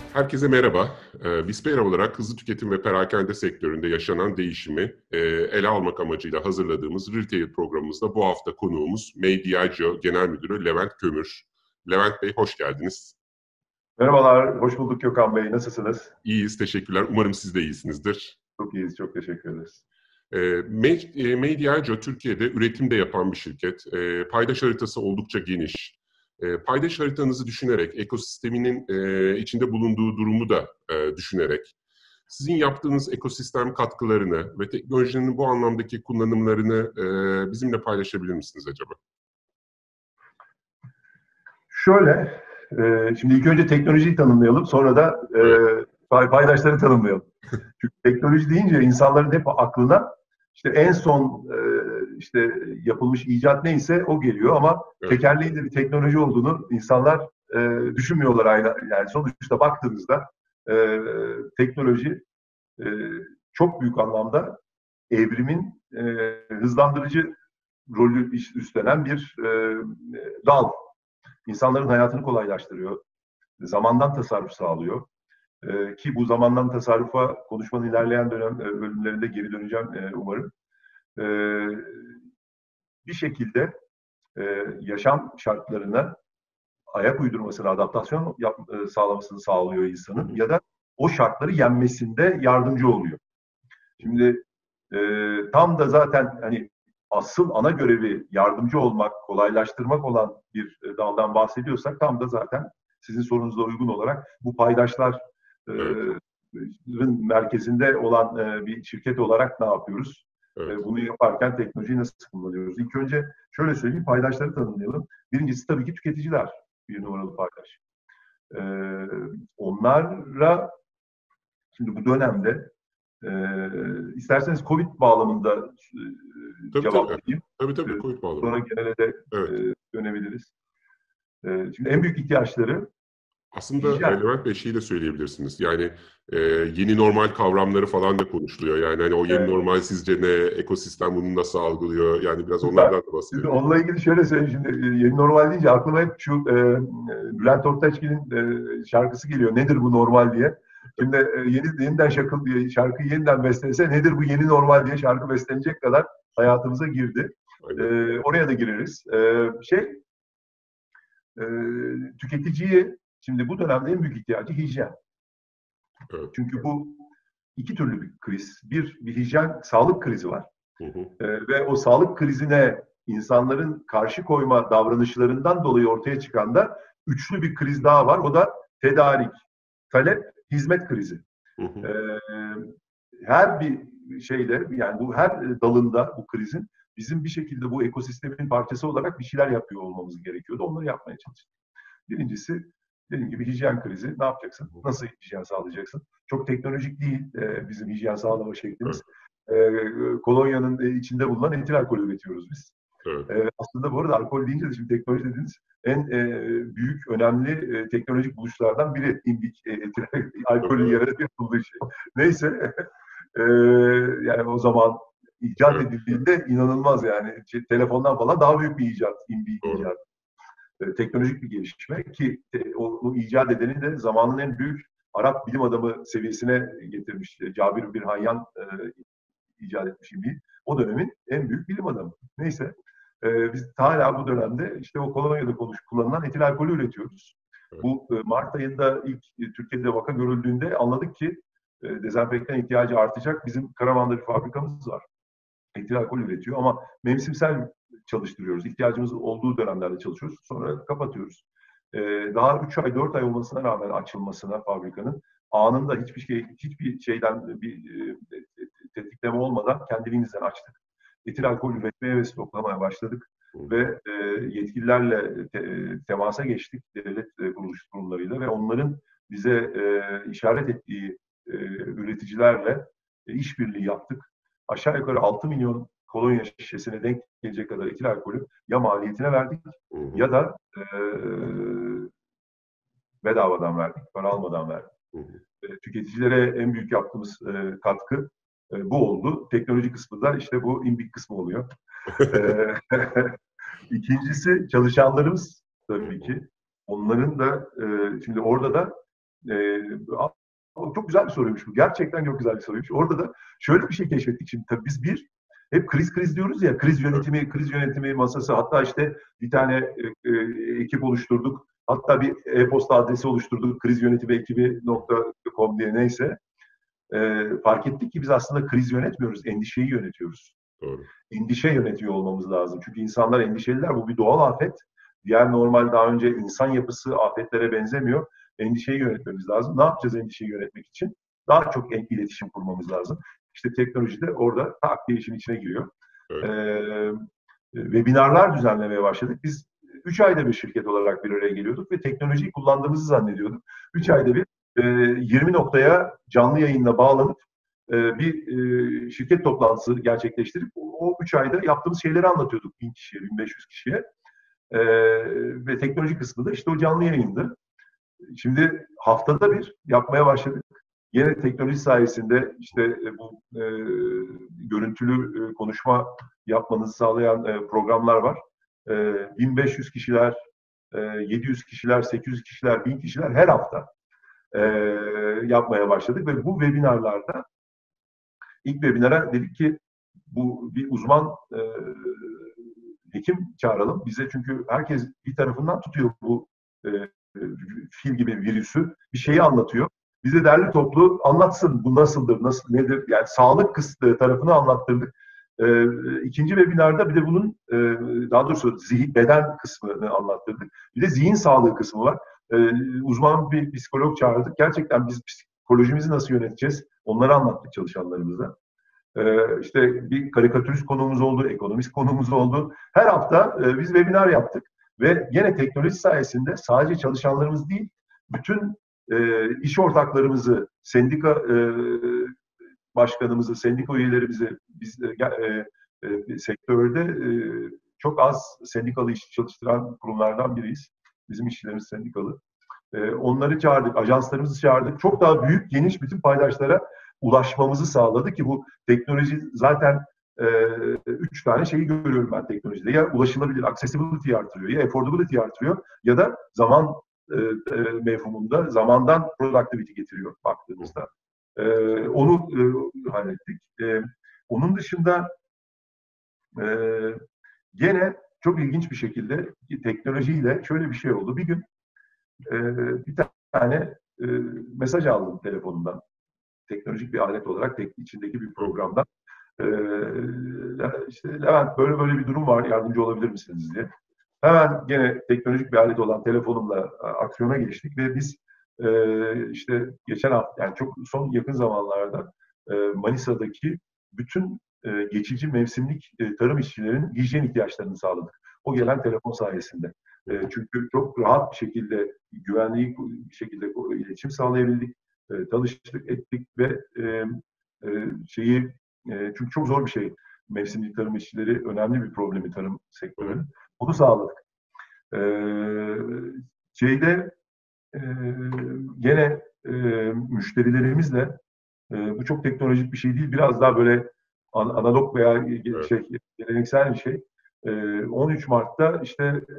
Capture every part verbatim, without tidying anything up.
Herkese merhaba. Ee, Bizpayer olarak hızlı tüketim ve perakende sektöründe yaşanan değişimi e, ele almak amacıyla hazırladığımız Retail programımızda bu hafta konuğumuz Mediageo Genel Müdürü Levent Kömür. Levent Bey hoş geldiniz. Merhabalar, hoş bulduk Gökhan Bey. Nasılsınız? İyiyiz, teşekkürler. Umarım siz de iyisinizdir. Çok iyiyiz, çok teşekkür ederiz. E, Me- e, Mediageo Türkiye'de üretim de yapan bir şirket. E, paydaş haritası oldukça geniş. E, paydaş haritanızı düşünerek, ekosisteminin e, içinde bulunduğu durumu da e, düşünerek, sizin yaptığınız ekosistem katkılarını ve teknolojinin bu anlamdaki kullanımlarını e, bizimle paylaşabilir misiniz acaba? Şöyle, e, şimdi ilk önce teknolojiyi tanımlayalım, sonra da e, Evet, pay- paydaşları tanımlayalım. Çünkü teknoloji deyince insanların hep aklına işte en son e, işte yapılmış icat neyse o geliyor ama evet, tekerleğin de bir teknoloji olduğunu insanlar e, düşünmüyorlar aynı. Yani sonuçta baktığınızda e, teknoloji e, çok büyük anlamda evrimin e, hızlandırıcı rolü üstlenen bir e, dal. İnsanların hayatını kolaylaştırıyor. Zamandan tasarruf sağlıyor. E, ki bu zamandan tasarrufa konuşmanın ilerleyen dönem e, bölümlerinde geri döneceğim e, umarım. E, bir şekilde e, yaşam şartlarına ayak uydurmasını, adaptasyon yap, e, sağlamasını sağlıyor hı insanın hı, ya da o şartları yenmesinde yardımcı oluyor. Şimdi e, tam da zaten hani asıl ana görevi yardımcı olmak, kolaylaştırmak olan bir e, daldan bahsediyorsak tam da zaten sizin sorunuza uygun olarak bu paydaşların evet, merkezinde olan e, bir şirket olarak ne yapıyoruz? evet, E, bunu yaparken teknolojiyi nasıl kullanıyoruz? İlk önce şöyle söyleyeyim, paydaşları tanımlayalım. Birincisi tabii ki tüketiciler bir numaralı paydaş. E, onlara şimdi bu dönemde ee, isterseniz Covid bağlamında e, tabii tabii, cevaplayayım. tabii Ee, tabii, Covid sonra bağlamında. genele de Evet. e, dönebiliriz. Ee, şimdi en büyük ihtiyaçları Aslında e, hijyen. Levent Bey şeyi de söyleyebilirsiniz. Yani e, yeni normal kavramları falan da konuşuluyor. Yani hani o yeni Ee, normal sizce ne, ekosistem bunu nasıl algılıyor? Yani biraz süper. onlardan da Şimdi bahsedebilir onunla misiniz? ilgili şöyle söyleyeyim. Şimdi e, yeni normal deyince aklıma hep şu e, e, Bülent Ortaçgil'in e, şarkısı geliyor. Nedir bu normal diye. Şimdi e, yeni, yeniden şarkı, diye, şarkıyı yeniden beslense nedir bu yeni normal diye şarkı beslenecek kadar hayatımıza girdi. E, Aynen. oraya da gireriz. E, şey e, tüketiciyi şimdi bu dönemde en büyük ihtiyacı hijyen. Evet. Çünkü bu iki türlü bir kriz. Bir, bir hijyen, sağlık krizi var. Hı hı. E, ve o sağlık krizine insanların karşı koyma davranışlarından dolayı ortaya çıkan da üçlü bir kriz daha var. O da tedarik, talep, hizmet krizi. Hı hı. E, her bir şeyde yani bu her dalında bu krizin bizim bir şekilde bu ekosistemin parçası olarak bir şeyler yapıyor olmamız gerekiyordu. Onları yapmaya çalıştık. Birincisi dediğim gibi hijyen krizi. Ne yapacaksın? Nasıl hijyen sağlayacaksın? Çok teknolojik değil e, bizim hijyen sağlama Evet. şeklimiz. E, kolonyanın içinde bulunan etil alkol üretiyoruz biz. Evet. E, aslında bu arada alkol deyince de şimdi teknoloji dediğiniz en e, büyük, önemli e, teknolojik buluşlardan biri. İmbik e, etil alkolün Tabii, yerine yapıldığı şey. Neyse e, yani o zaman icat evet. edildiğinde inanılmaz yani. Telefondan falan daha büyük bir icat, imbik Doğru. icat e, teknolojik bir gelişme ki e, onu icat edeni de zamanın en büyük Arap bilim adamı seviyesine getirmiş. E, Cabir Bir Hayyan e, icat etmiş gibi. O dönemin en büyük bilim adamı. Neyse. E, biz hala bu dönemde işte o kolonyada konuş, kullanılan etil alkolü üretiyoruz. Evet. Bu e, Mart ayında ilk e, Türkiye'de vaka görüldüğünde anladık ki e, dezenfektan ihtiyacı artacak. Bizim Karaman'da bir fabrikamız var. Etil alkol üretiyor ama mevsimsel çalıştırıyoruz. İhtiyacımız olduğu dönemlerde çalışıyoruz. Sonra kapatıyoruz. Ee, daha üç ay, dört ay olmasına rağmen açılmasına fabrikanın anında hiçbir şey, hiçbir şeyden bir e, tetikleme olmadan kendiliğimizden açtık. Etil alkol üretmeye ve stoklamaya başladık Hı hı. ve e, yetkililerle te, temasa geçtik devlet e, kuruluş kurumlarıyla ve onların bize e, işaret ettiği e, üreticilerle e, işbirliği yaptık. Aşağı yukarı altı milyon kolonya şişesine denk gelecek kadar etil alkolü ya maliyetine verdik Hı hı. ya da e, bedavadan verdik, para almadan verdik. Hı hı. E, tüketicilere en büyük yaptığımız e, katkı e, bu oldu. Teknoloji kısmı da işte bu imbik kısmı oluyor. E, İkincisi çalışanlarımız Hı tabii hı. ki. Onların da e, şimdi orada da e, çok güzel bir soruymuş bu. Gerçekten çok güzel bir soruymuş. Orada da şöyle bir şey keşfettik şimdi. Tabii biz bir, hep kriz kriz diyoruz ya, kriz yönetimi, kriz yönetimi masası, hatta işte bir tane e, e, ekip oluşturduk. Hatta bir e-posta adresi oluşturduk, kriz yönetimi ekibi nokta com diye, neyse. E, fark ettik ki biz aslında kriz yönetmiyoruz, endişeyi yönetiyoruz. Doğru. Endişe yönetiyor olmamız lazım. Çünkü insanlar endişeliler, bu bir doğal afet. Diğer normal daha önce insan yapısı afetlere benzemiyor. Endişeyi yönetmemiz lazım. Ne yapacağız endişeyi yönetmek için? Daha çok iletişim kurmamız lazım. İşte teknoloji de orada tak diye işin içine giriyor. Evet. Ee, webinarlar düzenlemeye başladık. Biz üç ayda bir şirket olarak bir araya geliyorduk ve teknolojiyi kullandığımızı zannediyorduk. üç ayda bir e, yirmi noktaya canlı yayınla bağlanıp e, bir e, şirket toplantısı gerçekleştirip o üç ayda yaptığımız şeyleri anlatıyorduk bin kişiye, bin beş yüz kişiye. E, ve teknoloji kısmı da işte o canlı yayındı. Şimdi haftada bir yapmaya başladık. Yine teknoloji sayesinde işte bu e, görüntülü e, konuşma yapmanızı sağlayan e, programlar var. E, bin beş yüz kişiler, e, yedi yüz kişiler, sekiz yüz kişiler, bin kişiler her hafta e, yapmaya başladık ve bu webinarlarda ilk webinara dedik ki bu bir uzman e, hekim çağıralım bize, çünkü herkes bir tarafından tutuyor bu e, fil gibi virüsü, bir şeyi anlatıyor. Bize derli toplu anlatsın, bu nasıldır, nasıl nedir, yani sağlık kısmı tarafını anlattırdık. E, ikinci webinarda bir de bunun e, daha doğrusu zihin, beden kısmını anlattırdık. Bir de zihin sağlığı kısmı var. E, uzman bir psikolog çağırdık. Gerçekten biz psikolojimizi nasıl yöneteceğiz, onları anlattık çalışanlarımıza. Ee, işte bir karikatürist konuğumuz oldu, ekonomist konuğumuz oldu. Her hafta e, biz webinar yaptık ve gene teknoloji sayesinde sadece çalışanlarımız değil, bütün e, iş ortaklarımızı, sendika e, başkanımızı, sendika üyelerimizi, biz e, e, e, sektörde e, çok az sendikalı işçi çalıştıran kurumlardan biriyiz. Bizim işçilerimiz sendikalı. E, onları çağırdık, ajanslarımızı çağırdık. Çok daha büyük, geniş bütün paydaşlara ulaşmamızı sağladı ki bu teknoloji zaten e, üç tane şeyi görüyorum ben teknolojide. Ya ulaşılabilir, accessibility artırıyor, ya affordability artırıyor, ya da zaman e, e, mefhumunda zamandan productivity getiriyor baktığımızda. E, onu e, hallettik. E, onun dışında e, gene çok ilginç bir şekilde teknolojiyle şöyle bir şey oldu. Bir gün e, bir tane e, mesaj aldım telefonumdan. Teknolojik bir alet olarak tek, içindeki bir programdan. Ee, işte Levent, böyle böyle bir durum var, yardımcı olabilir misiniz diye. Hemen gene teknolojik bir alet olan telefonumla aksiyona geçtik ve biz e, işte geçen hafta, yani çok son yakın zamanlarda e, Manisa'daki bütün e, geçici mevsimlik e, tarım işçilerinin hijyen ihtiyaçlarını sağladık. O gelen telefon sayesinde. E, çünkü çok rahat bir şekilde, güvenliği bir şekilde iletişim sağlayabildik. E, tanıştık, ettik ve e, e, şeyi e, çünkü çok zor bir şey. Mevsimlik tarım işçileri önemli bir problemi tarım sektörünün. Bunu sağladık. E, şeyde e, gene e, müşterilerimizle e, bu çok teknolojik bir şey değil. Biraz daha böyle an, analog veya evet. şey geleneksel bir şey. E, on üç Mart'ta işte e,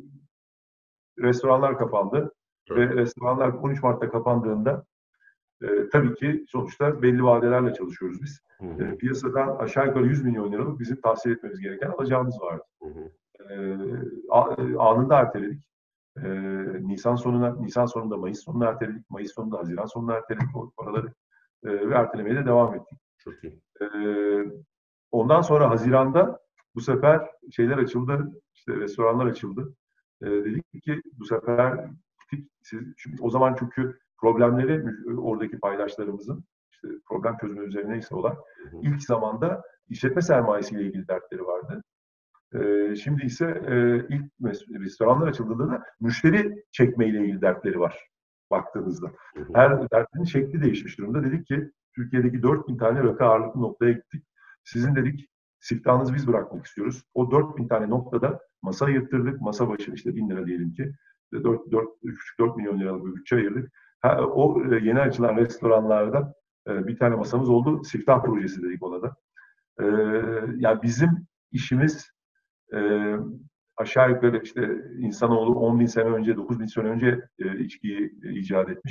restoranlar kapandı. Evet. Ve restoranlar on üç Mart'ta kapandığında E, tabii ki sonuçta belli vadelerle çalışıyoruz biz. Hı hı. E, piyasadan aşağı yukarı yüz milyon liralık bizim tahsil etmemiz gereken alacağımız vardı. Hı hı. E, a, anında erteledik. E, Nisan sonuna, Nisan sonunda Mayıs sonuna erteledik. Mayıs sonunda Haziran sonuna erteledik o paraları. E, ve ertelemeye de devam ettik. Çok iyi. E, ondan sonra Haziran'da bu sefer şeyler açıldı, işte restoranlar açıldı. E, dedik ki bu sefer siz, çünkü o zaman çünkü problemleri oradaki paydaşlarımızın işte problem çözümü üzerine ise olan ilk zamanda işletme sermayesiyle ilgili dertleri vardı. Ee, şimdi ise e, ilk restoranlar açıldığında da müşteri çekmeyle ilgili dertleri var baktığınızda. Her dertinin şekli değişmiş durumda. Dedik ki Türkiye'deki dört bin tane rakı ağırlıklı noktaya gittik. Sizin dedik siftahınızı biz bırakmak istiyoruz. O dört bin tane noktada masa ayırttırdık. Masa başı işte bin lira diyelim ki. dört milyon liralık bir bütçe ayırdık. Ha, o e, yeni açılan restoranlarda e, bir tane masamız oldu. Siftah projesi dedik ona da. E, yani bizim işimiz e, aşağı yukarı işte insanoğlu on bin sene önce, dokuz bin sene önce e, içkiyi e, icat etmiş.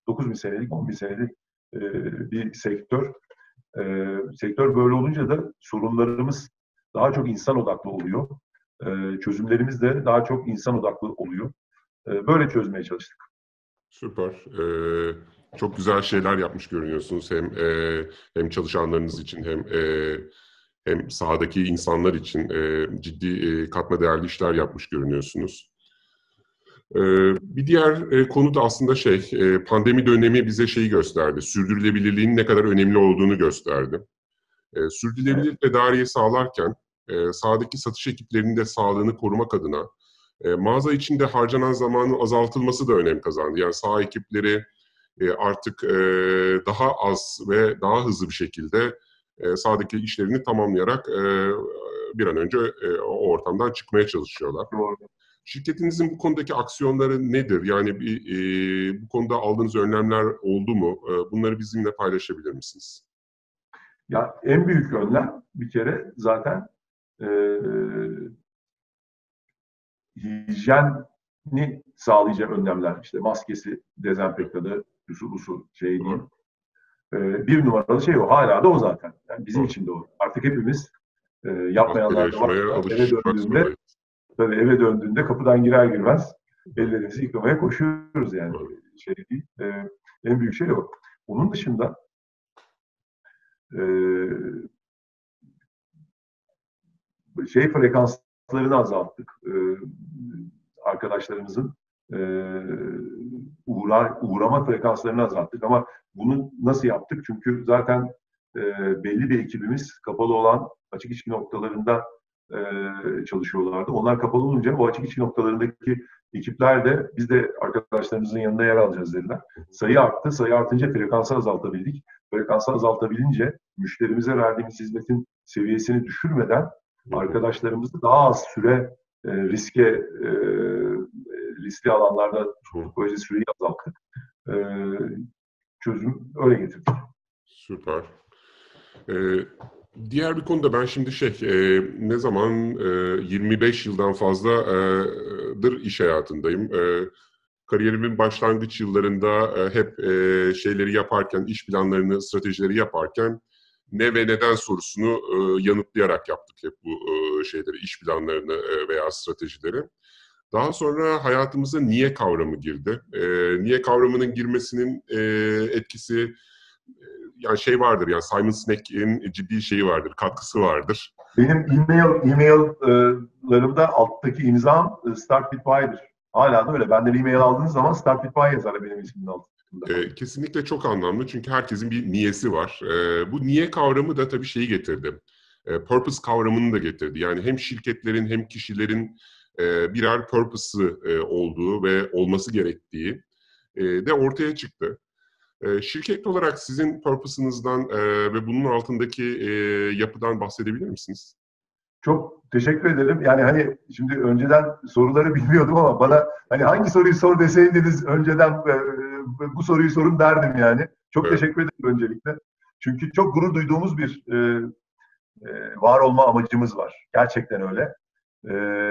dokuz bin senelik, on bin senelik e, bir sektör. E, sektör böyle olunca da sorunlarımız daha çok insan odaklı oluyor. E, çözümlerimiz de daha çok insan odaklı oluyor. E, böyle çözmeye çalıştık. Süper. Ee, çok güzel şeyler yapmış görünüyorsunuz. Hem e, hem çalışanlarınız için hem e, hem sahadaki insanlar için e, ciddi e, katma değerli işler yapmış görünüyorsunuz. Ee, bir diğer e, konu da aslında şey, e, pandemi dönemi bize şeyi gösterdi. Sürdürülebilirliğin ne kadar önemli olduğunu gösterdi. E, Evet. sürdürülebilir tedariği sağlarken e, sahadaki satış ekiplerinin de sağlığını korumak adına e, mağaza içinde harcanan zamanın azaltılması da önem kazandı. Yani saha ekipleri e, artık e, daha az ve daha hızlı bir şekilde e, sahadaki işlerini tamamlayarak e, bir an önce e, o ortamdan çıkmaya çalışıyorlar. Doğru. Şirketinizin bu konudaki aksiyonları nedir? Yani bir, e, bu konuda aldığınız önlemler oldu mu? E, bunları bizimle paylaşabilir misiniz? Ya en büyük önlem bir kere zaten e, hijyeni sağlayacak önlemler. İşte maskesi, dezenfektanı, usu busu şey Doğru, diyeyim. E, bir numaralı şey o. Hala da o zaten. Yani bizim doğru. için de o. Artık hepimiz e, Maskeyle yapmayanlar da yaşamaya varsa eve alışmak döndüğünde zorundayız. tabii eve döndüğünde kapıdan girer girmez ellerimizi yıkamaya koşuyoruz yani. Doğru. Şey değil. E, en büyük şey o. Onun dışında e, şey frekanslarını azalttık. E, arkadaşlarımızın e, uğra, uğrama frekanslarını azalttık. Ama bunu nasıl yaptık? Çünkü zaten e, belli bir ekibimiz kapalı olan açık içki noktalarında e, çalışıyorlardı. Onlar kapalı olunca o açık içki noktalarındaki ekipler de biz de arkadaşlarımızın yanında yer alacağız dediler. Sayı arttı. Sayı artınca frekansı azaltabildik. Frekansı azaltabilince müşterimize verdiğimiz hizmetin seviyesini düşürmeden arkadaşlarımızı daha az süre e, riske e, riskli alanlarda tuttuk. Böylece süreyi azalttık. E, çözüm öyle getirdik. Süper. Ee, diğer bir konuda ben şimdi şey, e, ne zaman e, yirmi beş yıldan fazladır iş hayatındayım. E, kariyerimin başlangıç yıllarında e, hep e, şeyleri yaparken, iş planlarını, stratejileri yaparken ne ve neden sorusunu e, yanıtlayarak yaptık hep bu e, şeyleri, iş planlarını e, veya stratejileri. Daha sonra hayatımıza niye kavramı girdi. E, niye kavramının girmesinin e, etkisi, e, yani şey vardır, yani Simon Sinek'in ciddi şeyi vardır, katkısı vardır. Benim e-mail e-mail'larımda alttaki imzam Start with Why'dir. Hala da öyle. Benden e-mail aldığınız zaman Start with Why yazar benim ismimin altında. E, kesinlikle çok anlamlı çünkü herkesin bir niyesi var. E, bu niye kavramı da tabii şeyi getirdi. E, purpose kavramını da getirdi. Yani hem şirketlerin hem kişilerin e, birer purpose'ı e, olduğu ve olması gerektiği e, de ortaya çıktı. E, şirket olarak sizin purpose'ınızdan e, ve bunun altındaki e, yapıdan bahsedebilir misiniz? Çok teşekkür ederim. Yani hani şimdi önceden soruları bilmiyordum ama bana hani hangi soruyu sor deseydiniz önceden e, bu soruyu sorun derdim yani. Çok Evet. teşekkür ederim öncelikle. Çünkü çok gurur duyduğumuz bir e, e, var olma amacımız var. Gerçekten öyle. E,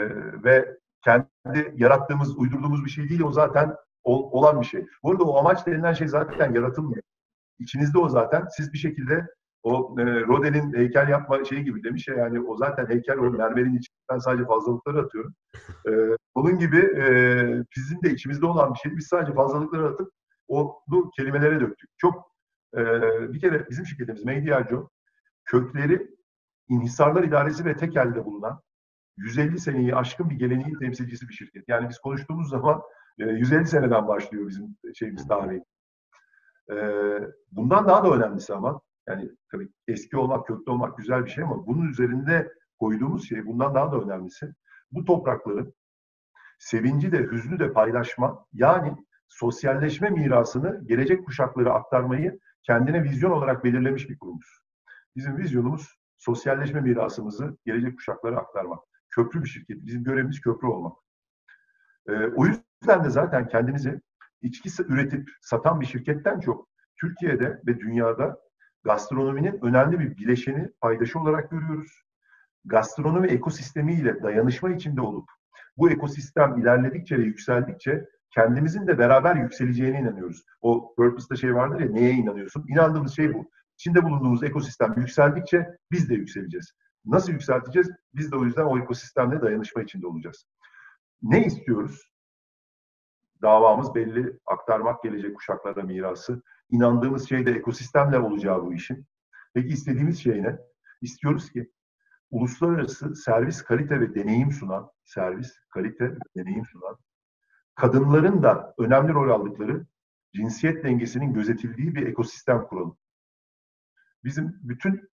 ve kendi yarattığımız, uydurduğumuz bir şey değil. O zaten ol, olan bir şey. Bu arada o amaç denilen şey zaten yaratılmıyor. İçinizde o zaten. Siz bir şekilde o e, Rodin'in heykel yapma şeyi gibi demiş ya, yani o zaten heykel, o mermerin içinden sadece fazlalıkları atıyorum. E, onun gibi e, bizim de içimizde olan bir şey. Biz sadece fazlalıkları atıp onu kelimelere döktük. Çok e, bir kere bizim şirketimiz Medyacı kökleri İnhisarlar İdaresi ve tek elde bulunan yüz elli seneyi aşkın bir geleneğin temsilcisi bir şirket. Yani biz konuştuğumuz zaman e, yüz elli seneden başlıyor bizim şeyimiz, tarihi. E, bundan daha da önemlisi ama yani tabii eski olmak, köklü olmak güzel bir şey ama bunun üzerinde koyduğumuz şey bundan daha da önemlisi. Bu toprakların sevinci de hüznü de paylaşma, yani sosyalleşme mirasını gelecek kuşaklara aktarmayı kendine vizyon olarak belirlemiş bir kurumuz. Bizim vizyonumuz sosyalleşme mirasımızı gelecek kuşaklara aktarmak. Köprü bir şirket. Bizim görevimiz köprü olmak. Ee, o yüzden de zaten kendimizi içki üretip satan bir şirketten çok Türkiye'de ve dünyada gastronominin önemli bir bileşeni, paydaşı olarak görüyoruz. Gastronomi ekosistemiyle dayanışma içinde olup bu ekosistem ilerledikçe ve yükseldikçe kendimizin de beraber yükseleceğine inanıyoruz. O purpose'da şey vardır ya, neye inanıyorsun? İnandığımız şey bu. İçinde bulunduğumuz ekosistem yükseldikçe biz de yükseleceğiz. Nasıl yükselteceğiz? Biz de o yüzden o ekosistemle dayanışma içinde olacağız. Ne istiyoruz? Davamız belli, aktarmak gelecek kuşaklara mirası. İnandığımız şey de ekosistemle olacağı bu işin. Peki istediğimiz şey ne? İstiyoruz ki uluslararası servis, kalite ve deneyim sunan, servis, kalite ve deneyim sunan, kadınların da önemli rol aldıkları, cinsiyet dengesinin gözetildiği bir ekosistem kuralım. Bizim bütün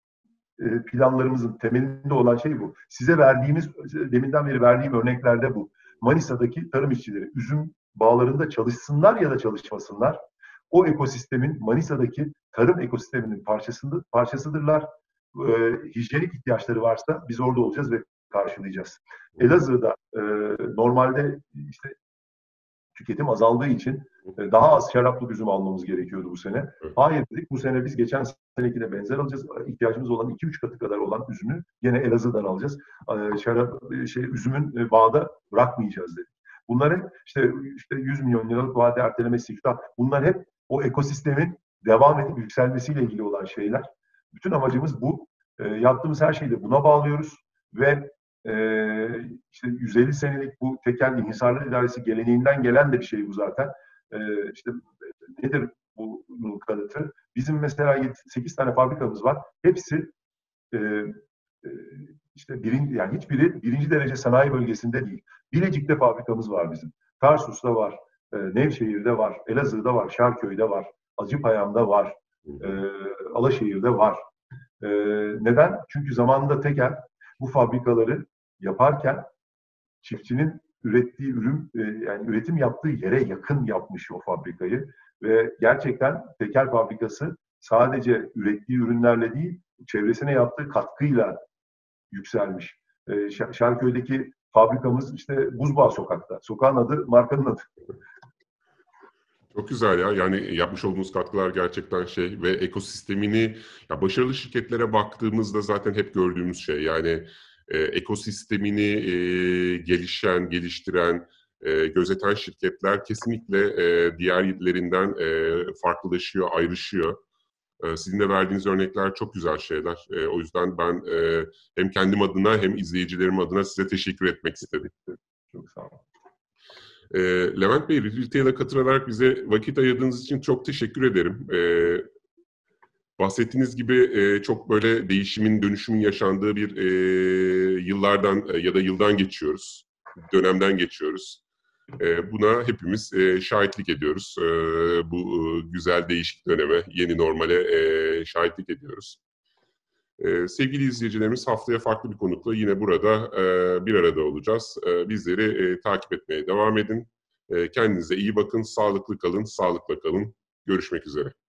planlarımızın temelinde olan şey bu. Size verdiğimiz, deminden beri verdiğim örneklerde bu. Manisa'daki tarım işçileri üzüm bağlarında çalışsınlar ya da çalışmasınlar, o ekosistemin, Manisa'daki tarım ekosisteminin parçasıdır, parçasıdırlar. E, hijyenik ihtiyaçları varsa biz orada olacağız ve karşılayacağız. Elazığ'da e, normalde işte tüketim azaldığı için e, daha az şaraplı üzüm almamız gerekiyordu bu sene. Hayır dedik, bu sene biz geçen senekine benzer alacağız. İhtiyacımız olan iki üç katı kadar olan üzümü yine Elazığ'dan alacağız. E, şarap, şey, üzümün e, bağda bırakmayacağız dedik. Bunlar hep işte, işte yüz milyon liralık vade ertelemesi, iftihar. Bunlar hep o ekosistemin devam edip yükselmesiyle ilgili olan şeyler. Bütün amacımız bu. E, yaptığımız her şeyi de buna bağlıyoruz ve e, işte yüz elli senelik bu tekel inhisarlar idaresi geleneğinden gelen de bir şey bu zaten. E, işte nedir bunun kanıtı? Bizim mesela sekiz tane fabrikamız var. Hepsi e, e, işte birinci, yani hiçbiri birinci derece sanayi bölgesinde değil. Bilecik'te fabrikamız var bizim. Tarsus'ta var, e, Nevşehir'de var, Elazığ'da var, Şarköy'de var, Acıpayam'da var, e, Alaşehir'de var. E, neden? Çünkü zamanında tekel bu fabrikaları yaparken çiftçinin ürettiği ürün, e, yani üretim yaptığı yere yakın yapmış o fabrikayı ve gerçekten tekel fabrikası sadece ürettiği ürünlerle değil, çevresine yaptığı katkıyla yükselmiş. E, Şarköy'deki fabrikamız işte Buzbağı Sokak'ta. Sokağın adı, markanın adı. Çok güzel ya. Yani yapmış olduğunuz katkılar gerçekten şey ve ekosistemini, ya başarılı şirketlere baktığımızda zaten hep gördüğümüz şey. Yani e, ekosistemini e, gelişen, geliştiren, e, gözeten şirketler kesinlikle e, diğerlerinden e, farklılaşıyor, ayrışıyor. E, sizin de verdiğiniz örnekler çok güzel şeyler. E, o yüzden ben e, hem kendim adına hem izleyicilerim adına size teşekkür etmek istedim. Çok sağ olun. E, Levent Bey, Retail'a katılarak bize vakit ayırdığınız için çok teşekkür ederim. E, bahsettiğiniz gibi e, çok böyle değişimin, dönüşümün yaşandığı bir e, yıllardan e, ya da yıldan geçiyoruz, dönemden geçiyoruz. E, buna hepimiz e, şahitlik ediyoruz. E, bu e, güzel değişik döneme, yeni normale e, şahitlik ediyoruz. E, sevgili izleyicilerimiz, haftaya farklı bir konukla yine burada e, bir arada olacağız. E, bizleri e, takip etmeye devam edin. E, kendinize iyi bakın, sağlıklı kalın, sağlıkla kalın. Görüşmek üzere.